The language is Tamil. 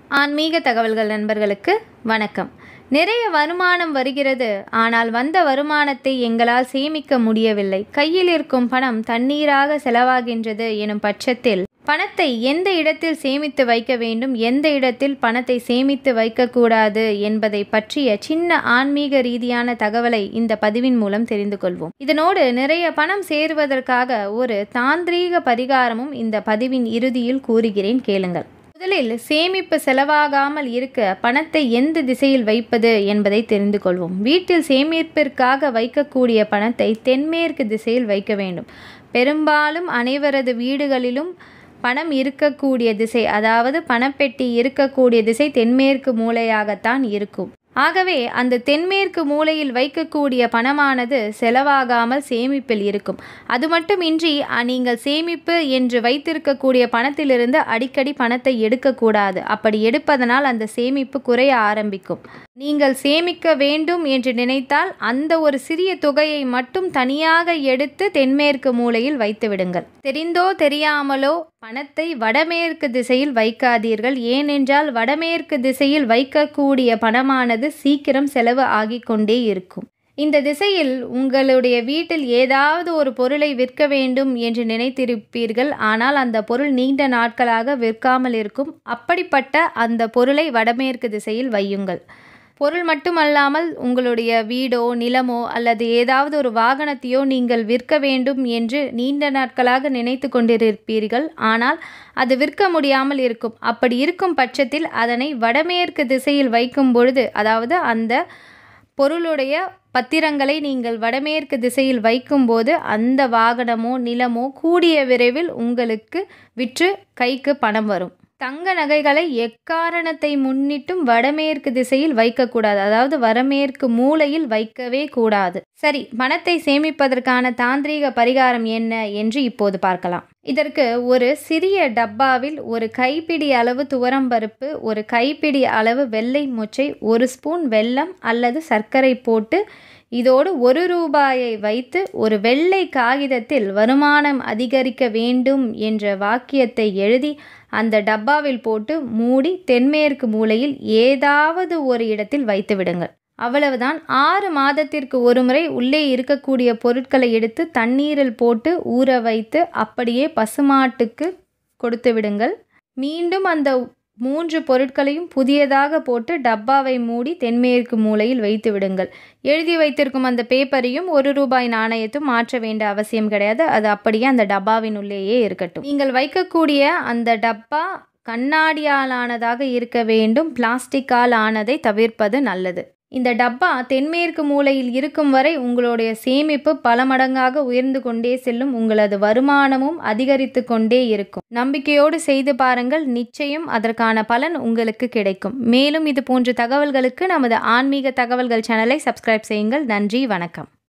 ஆன்மீக தகவல்கள் நண்பர்களுக்கு வணக்கம். நிறைய வருமானம் வருகிறது, ஆனால் வந்த வருமானத்தை எங்களால் சேமிக்க முடியவில்லை. கையில் இருக்கும் பணம் தண்ணீராக செலவாகின்றது எனும் பட்சத்தில் பணத்தை எந்த இடத்தில் சேமித்து வைக்க வேண்டும், எந்த இடத்தில் பணத்தை சேமித்து வைக்கக்கூடாது என்பதை பற்றிய சின்ன ஆன்மீக ரீதியான தகவலை இந்த பதிவின் மூலம் தெரிந்து கொள்வோம். இதனோடு நிறைய பணம் சேருவதற்காக ஒரு தாந்திரீக பரிகாரமும் இந்த பதிவின் இறுதியில் கூறுகிறேன், கேளுங்கள். முதலில் சேமிப்பு செலவாகாமல் இருக்க பணத்தை எந்த திசையில் வைப்பது என்பதை தெரிந்து கொள்வோம். வீட்டில் சேமிப்பிற்காக வைக்கக்கூடிய பணத்தை தென்மேற்கு திசையில் வைக்க வேண்டும். பெரும்பாலும் அனைவரது வீடுகளிலும் பணம் இருக்கக்கூடிய திசை, அதாவது பணப்பெட்டி இருக்கக்கூடிய திசை தென்மேற்கு மூலையாகத்தான் இருக்கும். ஆகவே அந்த தென்மேற்கு மூலையில் வைக்கக்கூடிய பணமானது செலவாகாமல் சேமிப்பில் இருக்கும். அது மட்டுமின்றி நீங்கள் சேமிப்பு என்று வைத்திருக்கக்கூடிய பணத்திலிருந்து அடிக்கடி பணத்தை எடுக்கக்கூடாது. அப்படி எடுப்பதனால் அந்த சேமிப்பு குறைய ஆரம்பிக்கும். நீங்கள் சேமிக்க வேண்டும் என்று நினைத்தால் அந்த ஒரு சிறிய தொகையை மட்டும் தனியாக எடுத்து தென்மேற்கு மூலையில் வைத்து விடுங்கள். தெரிந்தோ தெரியாமலோ பணத்தை வடமேற்கு திசையில் வைக்காதீர்கள். ஏனென்றால் வடமேற்கு திசையில் வைக்கக்கூடிய பணமானது சீக்கிரம் செலவு ஆகிக் கொண்டே இருக்கும். இந்த திசையில் உங்களுடைய வீட்டில் ஏதாவது ஒரு பொருளை விற்க வேண்டும் என்று நினைத்திருப்பீர்கள். ஆனால் அந்த பொருள் நீண்ட நாட்களாக விற்காமல் இருக்கும். அப்படிப்பட்ட அந்த பொருளை வடமேற்கு திசையில் வையுங்கள். பொருள் மட்டுமல்லாமல் உங்களுடைய வீடோ நிலமோ அல்லது ஏதாவது ஒரு வாகனத்தையோ நீங்கள் விற்க வேண்டும் என்று நீண்ட நாட்களாக நினைத்து கொண்டிருப்பீர்கள். ஆனால் அது விற்க முடியாமல் இருக்கும். அப்படி இருக்கும் பட்சத்தில் அதனை வடமேற்கு திசையில் வைக்கும் பொழுது, அதாவது அந்த பொருளுடைய பத்திரங்களை நீங்கள் வடமேற்கு திசையில் வைக்கும்போது அந்த வாகனமோ நிலமோ கூடிய விரைவில் உங்களுக்கு விற்று கைக்கு பணம் வரும். தங்க நகைகளை எக்காரணத்தை முன்னிட்டும் வடமேற்கு திசையில் வைக்கக்கூடாது, அதாவது வடமேற்கு மூலையில் வைக்கவே கூடாது. சரி, பணத்தை சேமிப்பதற்கான தாந்திரீக பரிகாரம் என்ன என்று இப்போது பார்க்கலாம். இதற்கு ஒரு சிறிய டப்பாவில் ஒரு கைப்பிடி அளவு துவரம்பருப்பு, ஒரு கைப்பிடி அளவு வெள்ளை மொச்சை, 1 ஸ்பூன் வெல்லம் அல்லது சர்க்கரை போட்டு இதோடு ₹1 வைத்து ஒரு வெள்ளை காகிதத்தில் வருமானம் அதிகரிக்க வேண்டும் என்ற வாக்கியத்தை எழுதி அந்த டப்பாவில் போட்டு மூடி தென்மேற்கு மூலையில் ஏதாவது ஒரு இடத்தில் வைத்து விடுங்கள். அவ்வளவுதான். 6 மாதத்திற்கு ஒரு முறை உள்ளே இருக்கக்கூடிய பொருட்களை எடுத்து தண்ணீரில் போட்டு ஊற வைத்து அப்படியே பசுமாட்டுக்கு கொடுத்து விடுங்கள். மீண்டும் அந்த 3 பொருட்களையும் புதியதாக போட்டு டப்பாவை மூடி தென்மேற்கு மூலையில் வைத்து விடுங்கள். எழுதி வைத்திருக்கும் அந்த பேப்பரையும் ₹1 நாணயத்தும் மாற்ற வேண்டிய அவசியம் கிடையாது. அது அப்படியே அந்த டப்பாவின் உள்ளேயே இருக்கட்டும். நீங்கள் வைக்கக்கூடிய அந்த டப்பா கண்ணாடியால் ஆனதாக இருக்க வேண்டும். பிளாஸ்டிக்கால் ஆனதை தவிர்ப்பது நல்லது. இந்த டப்பா தென்மேற்கு மூலையில் இருக்கும் வரை உங்களுடைய சேமிப்பு பல மடங்காக உயர்ந்து கொண்டே செல்லும். உங்களது வருமானமும் அதிகரித்து கொண்டே இருக்கும். நம்பிக்கையோடு செய்து பாருங்கள், நிச்சயம் அதற்கான பலன் உங்களுக்கு கிடைக்கும். மேலும் இது போன்ற தகவல்களுக்கு நமது ஆன்மீக தகவல்கள் சேனலை சப்ஸ்கிரைப் செய்யுங்கள். நன்றி, வணக்கம்.